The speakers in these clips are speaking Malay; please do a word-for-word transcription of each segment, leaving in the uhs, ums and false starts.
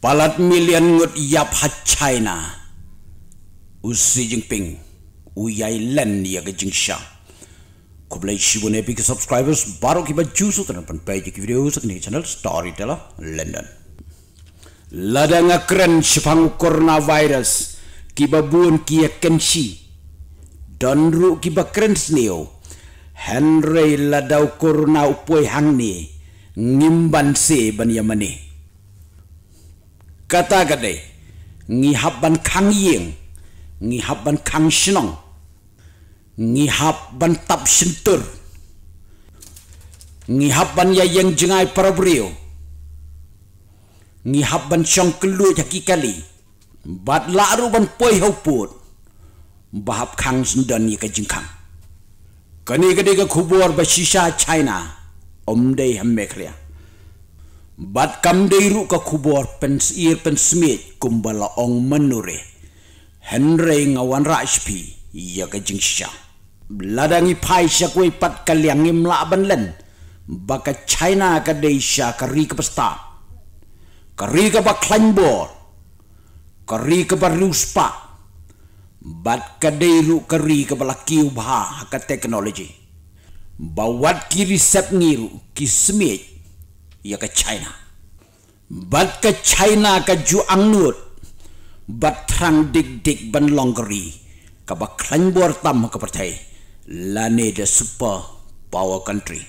Palat million ngut yap ha China. U Xi Jinping. U yai len ya ke jingsha. Kublai shibun epic subscribers baru kiba jusu tenapan page ki video sakni channel Storyteller London. Lada ngakren shipang coronavirus kiba bun kia kenshi. Donru kiba kren sneo. Henry ladau corona upoi hangni ngimban se ban yamani. Kata gade ngihap ban kang yeng ngihap ban kang shinong ngihap ban tap shintur ngihap ban ya yang jengai parabrio ngihap ban syong kelu jaki kali bat laru ban poi hauput bahap kang sendan ya kajengkang kani gade ga kubur basisha China omdei hammekria bat kam deiru ka kubor pensir pensmit kumbala ong menure Henry ngawan rajpi ya ka jingsha ladangi pai syakwe pat kaliang imla banlen baka China ka deisha kari ka pesta kari ka ba kleinbor kari ka ba ruspa bat ka deiru kari ka ba lakiu bha ka teknologi bawat ki resep ngiru ki smit ya ke China. Bat ke China ke juang nut. Bat trang dik dik ban longgeri. Kabak kleinbor tam ke partai. Lane the super power country.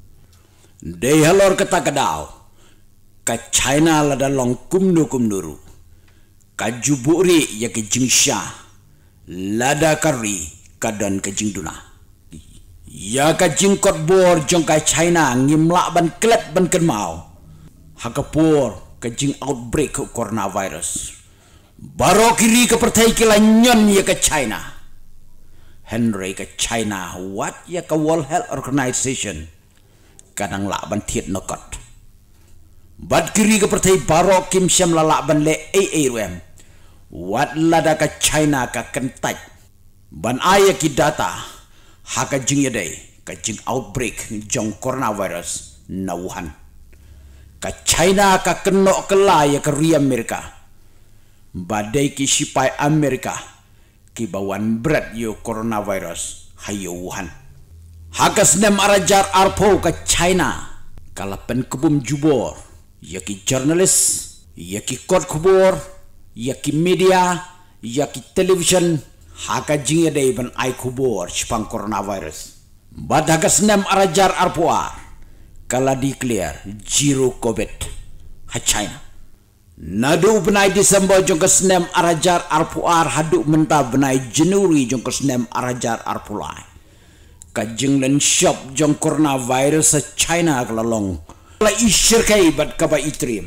Day halor kata kadau. Ke China lada long kumnu kumnuru. Ka juburi ya ke jingsha. Lada kari kadan ke jingduna. Ya ka jingkot bor jong ka China ngimla ban klet ban kenmau. Hakapur ka jing outbreak coronavirus. Baro kiri ka pertai kila nyon ya ka China. Henry ka China what ya ka World Health Organization. Kadang lak ban tiet nokot. Bad kiri ka pertai baro kim syam lalak ban le A A R M. What lada ka China ka kentaj. Ban aya ki data. Haka jing yadai ka jing outbreak jong coronavirus na Wuhan. Ka China ka kenok kelaya ke ri Amerika. Badai ki sipai Amerika ki bawan berat yo coronavirus hayo Wuhan. Haka senem arajar arpo ka China kala pen kubum jubor ya ki jurnalis ya ki kot kubor ya ki media ya ki television. Haka jingya day ban ay kubor sipang coronavirus. Bad haka senem arajar arpuar. Kala declare zero COVID. Ha China. Nadu benai Desember jong ke senem arajar arpuar. Haduk mentah benai Januari jong ke senem arajar arpulai. Kajing len shop jong coronavirus sa China kelalong. Kala isyir kay bad kaba itrim.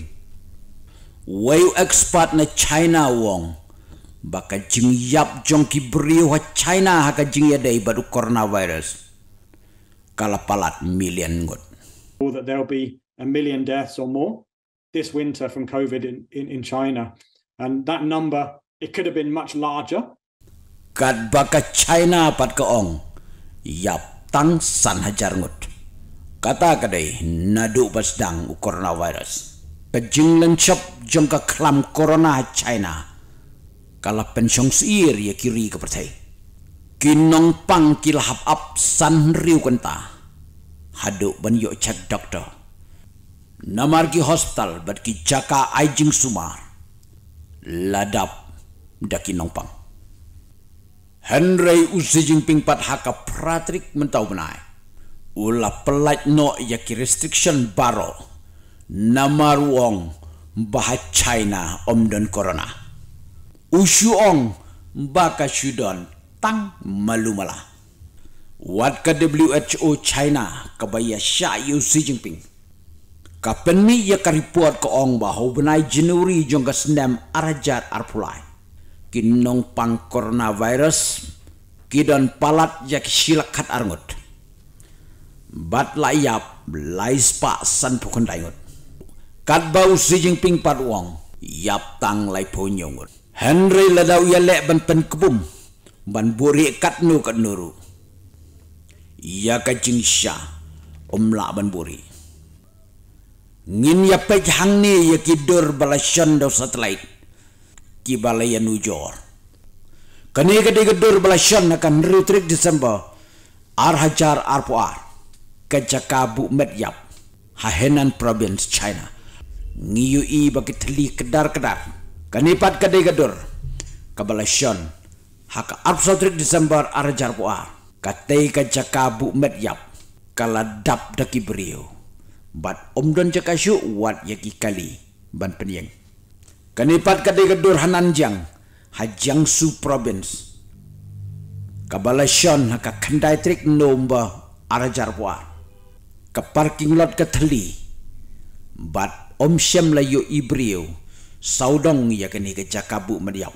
Wayu expert na China wong. Baka jing yap jong ki beriu ha China haka jing yadai baru coronavirus. Kala palat million ngot. That there will be a million deaths or more this winter from COVID in, in, in China. And that number, it could have been much larger. Kat baka China pat kaong. Yap tang san hajar ngot. Kata kadai nadu basdang u coronavirus. Kajing lencap jong ka klam corona ha China. Kala pensyong siir ya kiri ke pertai. Kinong pang kilahap ap san riu kenta. Haduk ban yuk cek doktor. Namar ki hospital bat ki jaka aijing sumar. Ladap da kinong pang. Henry U Xi Jinping pat haka pratrik mentau benai. Ula pelaj no ya ki restriction baro. Namar wong bahat China om dan corona. Usyuong baka syudon tang malumala. Wat ka W H O China kabaya sya Yu Xi Jinping. Ka penni ya ka report ka ong bahaw benai Januari jong ka senem arajar arpulai. Kinong pang coronavirus kidon palat ya kisilakat arngot. Bat layap laispa san pukun daingot. Kat bau Xi Jinping pat wong yap tang lai ponyongot. Henry ladau ya lek ban pen kebum ban buri kat nu kat nuru. Ya ka jingsha umla ban buri. ngin ya pej hang ni ya kidur balasyon do satellite ki balaya nujor kani gede gedur balasyon akan rutrik Desember ar hajar ar puar ke Jakabu Medyap Hahenan province China ngiyu i bagi teli kedar-kedar kani pat gede gedur ke balasyon haka ar rutrik Desember ar hajar puar katei ke Jakabu Medyap kaladap daki beriu bat omdon jakasyu wat yaki kali ban penyeng kanipat kadai gedur Hananjang Hajiangsu province kabalasyon haka kandai trik nomba arajar puar ke parking lot keteli bat om syam layu ibriu saudong yakani ke Jakabu Medyap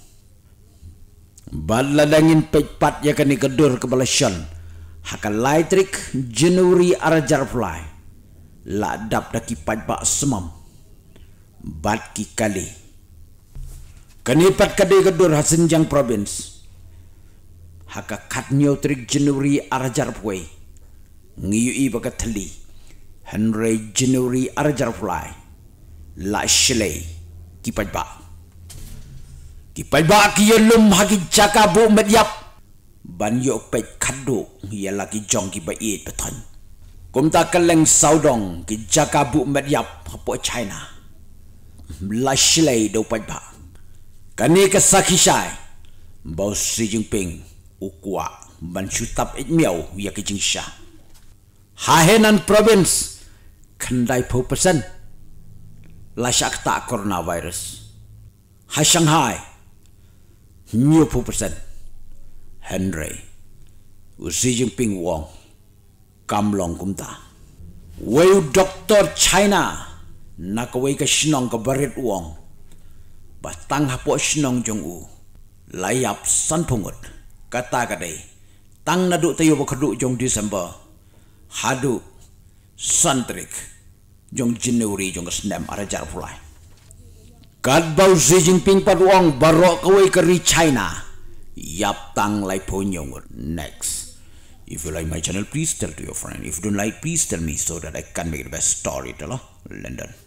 bat ladangin pejpat yakani gedur kabalasyon haka laitrik Januari arajar fly la dap daki pajbak semam bat ki kali kanipat kadai gedur Hasenjang province haka katnyo trik Januari arajar puai ngiyui baka teli Henry Januari arajar fly la shlei ki pajbak ki pajbak ki yelum haki Jakabu Medyap ban yok pej kado ya laki jong ki bait beton kumta keleng saudong ki Jakabu Medyap hapo China lashlei do pajba kani ke sakishai bau Xi Jinping ukwa ban chutap it miao ya ke jingsha Hahenan province kandai po persen la shakta coronavirus ha Shanghai new po persen Henry Xi Jinping wong kamlong kumta weu doktor China nakawai ka shnong ka barit wong batang hapo shnong jong u layap san pungut kata kadai tang nadu tayo bakadu jong Desember hadu santrik jong Januari jong snem arajar pulai kad bau Xi Jinping pad wong barok kawai kari China yap tang lai ponyong next. If you like my channel, please tell to your friend. If you don't like, please tell me so that I can make the best storyteller. London.